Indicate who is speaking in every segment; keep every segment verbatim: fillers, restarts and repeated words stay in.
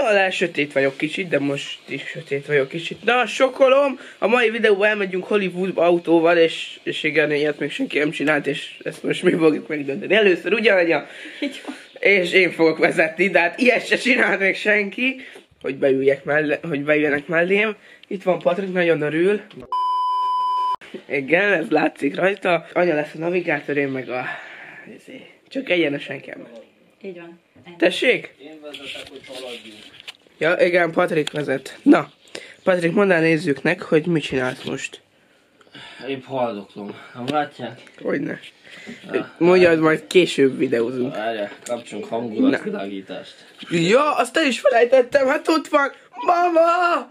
Speaker 1: alá sötét vagyok kicsit, de most is sötét vagyok kicsit. Na, sokkolom! A mai videóban elmegyünk Hollywoodba autóval, és, és igen, ilyet még senki nem csinált, és ezt most mi fogjuk megdönteni. Először ugye, anya? És én fogok vezetni, de hát ilyet se csinált még senki, hogy beüljek mellé, hogy beüljenek mellém. Itt van Patrik, nagyon örül. Igen, ez látszik rajta. Anya lesz a navigátor, én meg a... Csak egyenesen kell menni.
Speaker 2: Így van.
Speaker 1: Tessék?
Speaker 3: Én vezetek, hogy haladjunk.
Speaker 1: Ja, igen, Patrik vezet. Na, Patrik, mondd el nézőknek, hogy mit csinálsz most.
Speaker 3: Épp haldoklom. Nem látják?
Speaker 1: Hogyne. Mondjad, majd később videózunk.
Speaker 3: Várjál, kapcsolunk hangulatvilágítást.
Speaker 1: Ja, azt el is felejtettem, hát ott van. Mama!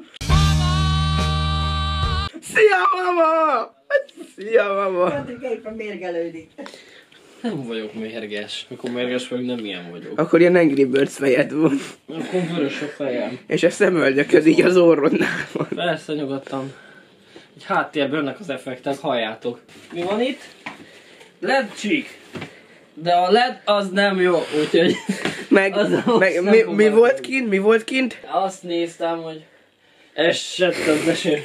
Speaker 1: Szia, mama! Szia, mama!
Speaker 2: Patrik éppen mérgelődik.
Speaker 3: Nem vagyok mérges. Mikor mérges vagyok, nem ilyen vagyok.
Speaker 1: Akkor ilyen Angry Birds fejed van.
Speaker 3: Akkor vörös a fejem.
Speaker 1: És a szemöldököd így az orrodnál van.
Speaker 3: Persze, nyugodtan. Egy háttérben jönnek az effektek, halljátok. Mi van itt? led csík. De a led az nem jó, úgyhogy...
Speaker 1: Meg, meg mi, mi volt kint? Mi volt kint?
Speaker 3: Azt néztem, hogy... Esett az eső.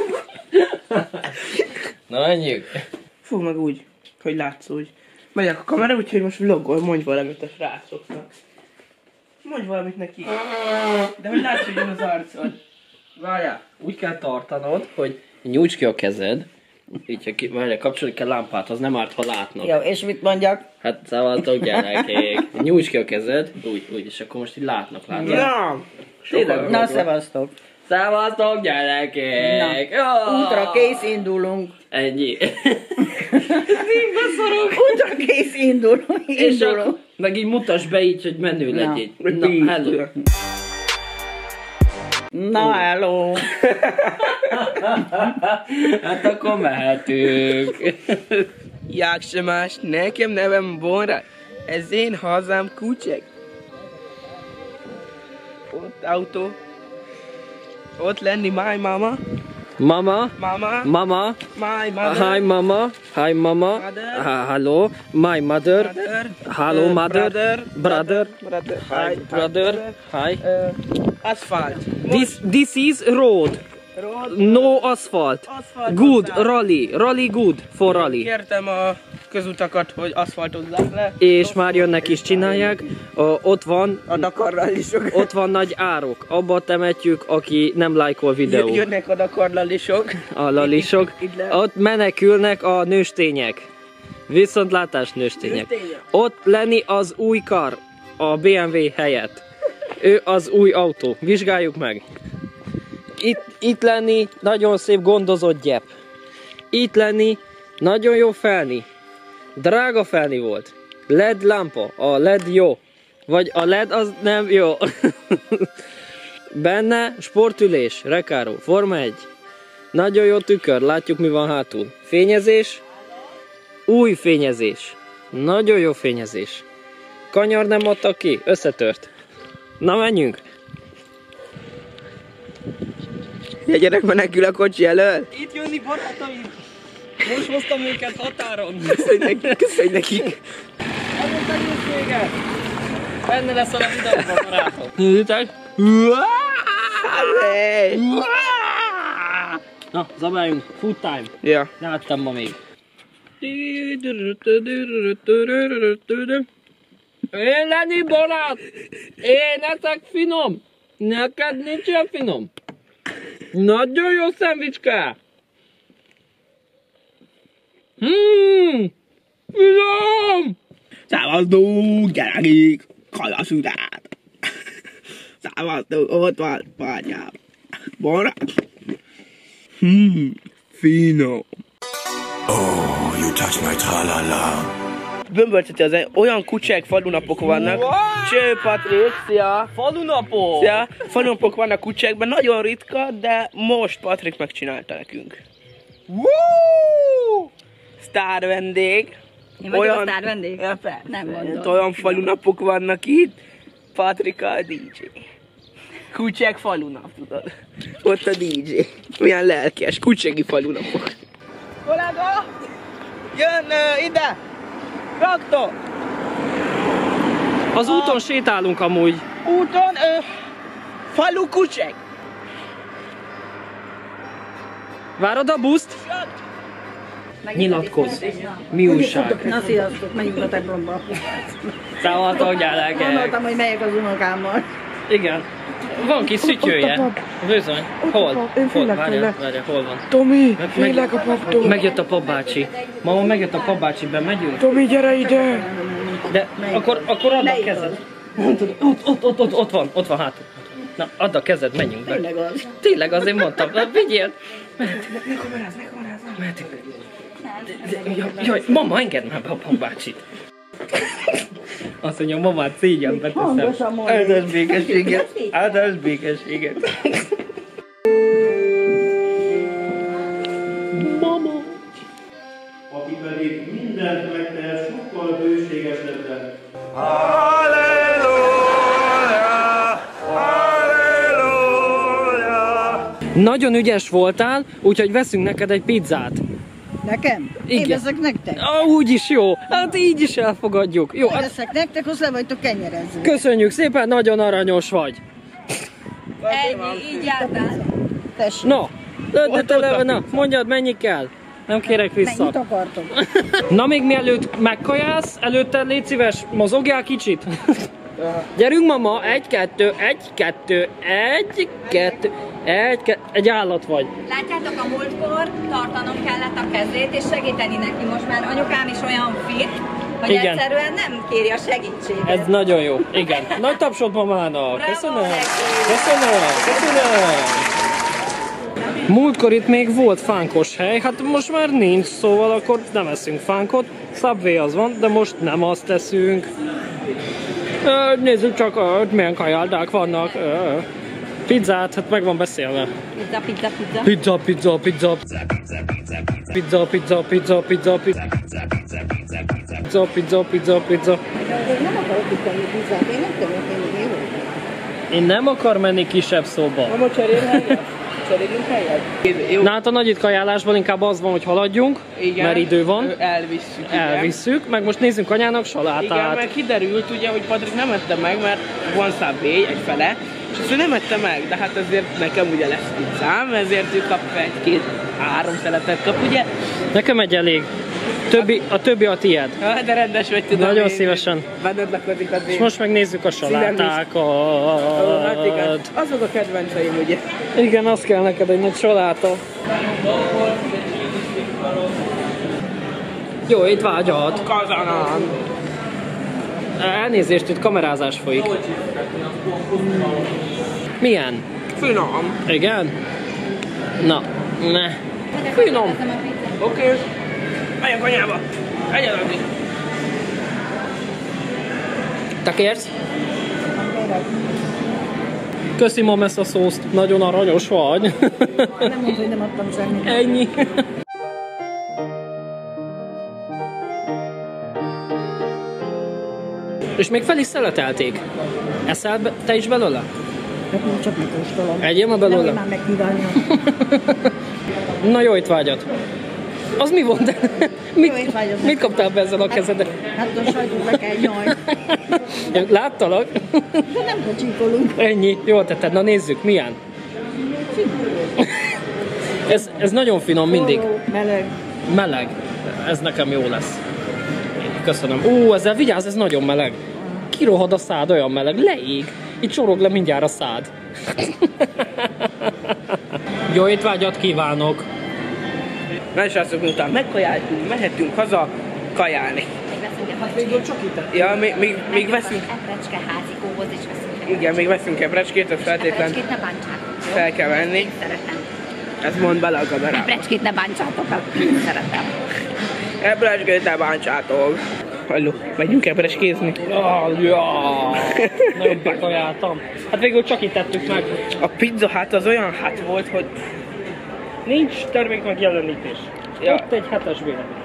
Speaker 3: Na, menjünk.
Speaker 1: Fog meg úgy, hogy látszódj. Megyek a kamera, úgyhogy most vlogol, mondj valamit a srácoknak. Mondj valamit neki. De hogy látszódjon az arcod.
Speaker 3: Várjál, úgy kell tartanod, hogy nyújts ki a kezed. Így, ha ki, várjál, kapcsolni kell lámpát, az nem árt, ha látnak.
Speaker 2: Jó, és mit mondjak?
Speaker 3: Hát szavaztok, gyerekek. Nyújts ki a kezed, úgy, úgy, és akkor most így látnak, látnak.
Speaker 1: Na!
Speaker 3: Tényleg,
Speaker 2: Na, szevasztok.
Speaker 3: szavaztok, gyerekek. Oh.
Speaker 2: Útra kész indulunk.
Speaker 3: Ennyi.
Speaker 2: Útra kész indulunk.
Speaker 3: És akkor
Speaker 2: Indulunk.
Speaker 3: meg így mutasd be így, hogy menő
Speaker 2: Na.
Speaker 3: legyél. Na, hello.
Speaker 2: Na, hello.
Speaker 3: Hát akkor mehetünk.
Speaker 1: Jáksemás, nekem nevem Bonra. Ez én hazám Kucsek. Ott autó. Ott lenni my mama.
Speaker 3: Mama.
Speaker 1: Mama.
Speaker 3: Mama.
Speaker 1: My mother.
Speaker 3: Hi mama. Hi mama.
Speaker 1: Mother.
Speaker 3: Ha, hello. My mother.
Speaker 1: Mother.
Speaker 3: Hello
Speaker 1: Uh,
Speaker 3: mother.
Speaker 1: Brother.
Speaker 3: Brother.
Speaker 1: Brother.
Speaker 3: Hi brother. Hi.
Speaker 1: Uh, asphalt.
Speaker 3: This this is road.
Speaker 1: Road.
Speaker 3: No asphalt.
Speaker 1: Asphalt
Speaker 3: Good
Speaker 1: hozzá.
Speaker 3: rally. Rally good for rally.
Speaker 1: Kértem a közutakat, hogy aszfaltozzák le.
Speaker 3: És már jönnek is csinálják. A, ott van
Speaker 1: A Dakarral is sok.
Speaker 3: ott van nagy árok. Abba temetjük, aki nem lájkol videó.
Speaker 1: Jönnek a Dakarral is sok.
Speaker 3: A lalisok.
Speaker 1: Itt- itt le-
Speaker 3: Ott menekülnek a nőstények. Viszontlátás nőstények.
Speaker 1: Nőstények.
Speaker 3: Ott lenni az új kar a bé em vé helyett. Ő az új autó. Vizsgáljuk meg. Itt, itt lenni nagyon szép gondozott gyep. Itt lenni nagyon jó felni. Drága felni volt. led lámpa. A led jó. Vagy a led az nem jó. Benne sportülés. Recaro. Forma egy. Nagyon jó tükör. Látjuk mi van hátul. Fényezés. Új fényezés. Nagyon jó fényezés. Kanyar nem adtak ki. Összetört. Na menjünk.
Speaker 1: A gyerek menekül a kocsi elől.
Speaker 3: Itt jönni barátaim. Most hoztam őket határon.
Speaker 1: Köszönj nekik, köszönj nekik.
Speaker 3: Adott egészséget. Benne lesz a videóban, barátok. Nézzétek.
Speaker 1: Hey.
Speaker 3: Na, zabáljunk. Food time.
Speaker 1: Ja.
Speaker 3: Láttam ma még. Én lenni barát! Én eszek finom! Neked nincs ilyen finom! Nagyon jó szendvicske! Hmm! Finom!
Speaker 1: Szávaztunk, gyerekik! Kalaszudát! Szávaztunk, ott van, bányám. Borra? Hmm, finom.
Speaker 4: Oh, you touch my tra-la-la.
Speaker 1: Bömbölteti az olyan kucsák falunapok vannak.
Speaker 3: Wow!
Speaker 1: Cső, Patrik, szia!
Speaker 3: Falunapó!
Speaker 1: Szia! Falunapok vannak kucsákban, nagyon ritka, de most Patrik megcsinálta nekünk.
Speaker 3: Woo!
Speaker 1: Sztár vendég.
Speaker 2: Én vagyok a sztár vendég?
Speaker 1: Ja, persze.
Speaker 2: Nem mondom.
Speaker 1: Olyan falunapok vannak itt. Patrika a dé dzsé. Kucsák falunap, tudod. Ott a dé dzsé. Milyen lelkes, kucsági falunapok. Kollega! Jön uh, ide! Traktor!
Speaker 3: Az úton sétálunk amúgy.
Speaker 1: Úton, ö, Falu kucsek!
Speaker 3: Várod a buszt? Nyilatkozz. Mi újság?
Speaker 2: Na sziasztok, menjünk a templomba.
Speaker 3: Szóval tudjál el,
Speaker 2: Gondoltam, hogy megyek az unokámmal.
Speaker 3: Igen. Van kis szütyője. Bizony. Hol? Hol? Várjál, várjál, hol van?
Speaker 1: Tomi, félek a paptól.
Speaker 3: Megjött a papbácsi. Mama, megjött a papbácsi, be megyünk?
Speaker 1: Tomi, gyere ide!
Speaker 3: De akkor, akkor add a kezed. Mondtad, ott, ott, ott, ott, ott van, ott van hátul. Na, add a kezed, menjünk be.
Speaker 2: Tényleg az.
Speaker 3: Tényleg azért mondtam, na vigyél. Mehetünk.
Speaker 1: Ne kamerázz, ne kamerázz!
Speaker 3: Mehetünk. Jaj, jaj, mama, engedd már be a papbácsit. Azt mondja, mamát szégyen beteszem.
Speaker 2: Hangosan mondja.
Speaker 1: Áldás békességet! Áldás békességet!
Speaker 3: Mama.
Speaker 5: Aki pedig mindent megtehet sokkal bőségesebben.
Speaker 3: Nagyon ügyes voltál, úgyhogy veszünk neked egy pizzát.
Speaker 2: Nekem? Én
Speaker 3: Igen.
Speaker 2: veszek nektek?
Speaker 3: Ah, úgy is jó. Hát így is elfogadjuk. Jó,
Speaker 2: Én
Speaker 3: hát
Speaker 2: veszek nektek, hozzá vagytok kenyerezni.
Speaker 3: köszönjük szépen, nagyon aranyos vagy.
Speaker 2: Ennyi, így jártál. Tessék.
Speaker 3: Na, de, de, de, de, na, mondjad, mennyi kell? Nem kérek vissza.
Speaker 2: Mennyit akartok?
Speaker 3: Na, még mielőtt megkajálsz, előtte légy szíves, mozogjál kicsit. Gyerünk, mama, egy, kettő, egy, kettő, egy, kettő, egy, kettő, egy állat vagy.
Speaker 6: Látjátok, a múltkor tartanom kellett a kezét és segíteni neki. Most már anyukám is olyan fit, hogy
Speaker 3: Igen.
Speaker 6: egyszerűen nem kéri a segítséget.
Speaker 3: Ez nagyon jó, igen. Nagy tapsot mamának.
Speaker 6: Bravo,
Speaker 3: Köszönöm.
Speaker 6: neki.
Speaker 3: Köszönöm. Köszönöm. Múltkor itt még volt fánkos hely, hát most már nincs, szóval akkor nem eszünk fánkot. Subway az van, de most nem azt teszünk. Ö, nézzük csak, hogy milyen kajáldák vannak. Ö, pizzát, hát meg van beszélve.
Speaker 6: Pizza, pizza, pizza.
Speaker 3: Pizza, pizza, pizza. Pizza, pizza, pizza, pizza, pizza. Pizza, pizza, pizza, pizza.
Speaker 2: Én nem akarok itt tenni pizzát, én nem tudom, hogy én jó.
Speaker 3: Én nem akar menni kisebb szóba.
Speaker 1: Mama, cserél helyet? Cserélünk helyet? Jó.
Speaker 3: Na hát a nagyit kajálásban inkább az van, hogy haladjunk,
Speaker 1: Igen,
Speaker 3: mert idő van.
Speaker 1: ö, Elvisszük, igen.
Speaker 3: Elvisszük, meg most nézzünk anyának salátát.
Speaker 1: Igen, mert kiderült ugye, hogy Patrik nem ette meg, mert van Subway egy fele, és azt ő nem ette meg, de hát azért nekem ugye lesz pizzám, ezért ő kap egy-két, három szeletet kap, ugye?
Speaker 3: Nekem egy elég. Többi, a többi a tiéd.
Speaker 1: Ha, de rendes vagy, tudom.
Speaker 3: Nagyon
Speaker 1: én,
Speaker 3: szívesen.
Speaker 1: Benned lakodik az
Speaker 3: És
Speaker 1: én.
Speaker 3: most megnézzük a
Speaker 1: Ó, hát igen.
Speaker 3: salátákat.
Speaker 1: Azok a kedvenceim, ugye?
Speaker 3: Igen, az kell neked egy nagy saláta. Jó étvágyat!
Speaker 1: Kazanán!
Speaker 3: Elnézést, itt kamerázás folyik. Milyen?
Speaker 1: Finom.
Speaker 3: Igen? Na, ne. Finom.
Speaker 1: Oké. Okay. Megyek anyába. Egyen addig.
Speaker 3: Te kérsz? Köszi, mam, ezt a szószt. Nagyon aranyos vagy.
Speaker 2: Nem mondta, hogy nem adtam semmit.
Speaker 3: Ennyi. És még fel is szeletelték. Eszel be, te is belőle?
Speaker 2: Hát én csak megkóstolom.
Speaker 3: Egyél ma
Speaker 2: Nehogy
Speaker 3: belőle?
Speaker 2: már megkívánjam.
Speaker 3: Na, jó étvágyat. Az mi volt? Mit,
Speaker 2: Jó étvágyat.
Speaker 3: mit kaptál be ezzel a kezedre?
Speaker 2: Hát a sajtot be kell nyolj.
Speaker 3: Láttalak?
Speaker 2: De nem kocsíkolunk.
Speaker 3: Ennyi. Jól tetted. Na nézzük, milyen? Ez, ez nagyon finom mindig.
Speaker 2: Forró, meleg.
Speaker 3: Meleg. Ez nekem jó lesz. Köszönöm. Ó, ezzel vigyázz, ez nagyon meleg. Kirohad a szád, olyan meleg. Leég. Itt csorog le mindjárt a szád. Jó étvágyat kívánok.
Speaker 1: Na és azt után megkajáltunk, mehetünk haza kajálni.
Speaker 6: Végül csak itt.
Speaker 1: Ja, még, még, még veszünk,
Speaker 6: Eprecske házikóhoz is veszünk.
Speaker 1: igen, még veszünk ebrecskét, ezt feltétlen
Speaker 6: Eprecskét ne bántsátok.
Speaker 1: fel kell venni.
Speaker 6: Én szeretem.
Speaker 1: Ezt mond bele a kamerába.
Speaker 6: Eprecskét ne bántsátok, én szeretem.
Speaker 1: Ebrecskét ne bántsátok. Halló, megyünk ebrecskézni?
Speaker 3: Ah, ja. Nagyon bekajáltam. Hát végül csak itt tettük meg.
Speaker 1: A pizza hát az olyan hát volt, hogy
Speaker 3: Nincs termék megjelenítés.
Speaker 1: Ja.
Speaker 3: Ott egy hetes vélemény.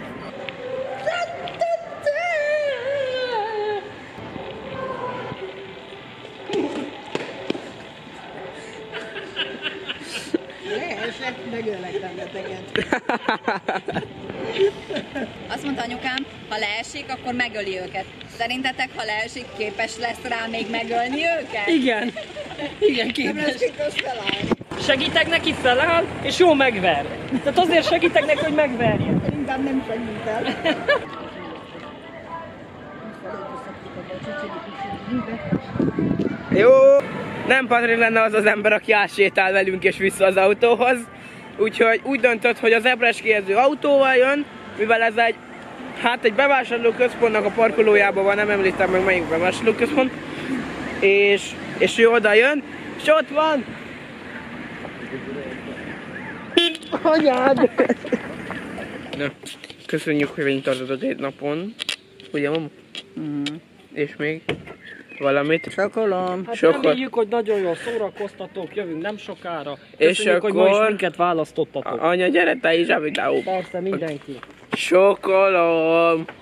Speaker 2: Lehessen, megöllek benneteket.
Speaker 6: Azt mondta anyukám, ha leesik, akkor megöli őket. Szerintetek, ha leesik, képes lesz rá még megölni őket?
Speaker 3: Igen. Igen, képes.
Speaker 2: Nem lesz képes felállni.
Speaker 3: Segítek neki, feláll, és jó megver. Tehát azért segítek neki, hogy megverje.
Speaker 2: Inkább nem segít el.
Speaker 1: Jó, nem Patrik lenne az az ember, aki átsétál velünk és vissza az autóhoz. Úgyhogy úgy döntött, hogy az Ebreski-érző autóval jön, mivel ez egy, hát egy bevásárlóközpontnak a parkolójában van, nem említem meg melyik bevásárlóközpont. És, és ő oda jön, és ott van! Anyád! Na, köszönjük, hogy velünk tartottad egy napon. Ugye, mama?
Speaker 2: Mm.
Speaker 1: És még valamit?
Speaker 2: Csokolom.
Speaker 3: Hát
Speaker 1: Sokkal-
Speaker 3: reméljük, hogy nagyon jól szórakoztatok, jövünk nem sokára.
Speaker 1: És
Speaker 3: Köszönjük, hogy ma is
Speaker 1: akkor-
Speaker 3: minket választottatok.
Speaker 1: Anya, gyere te is a videó.
Speaker 3: Persze, mindenki.
Speaker 1: Sokolom!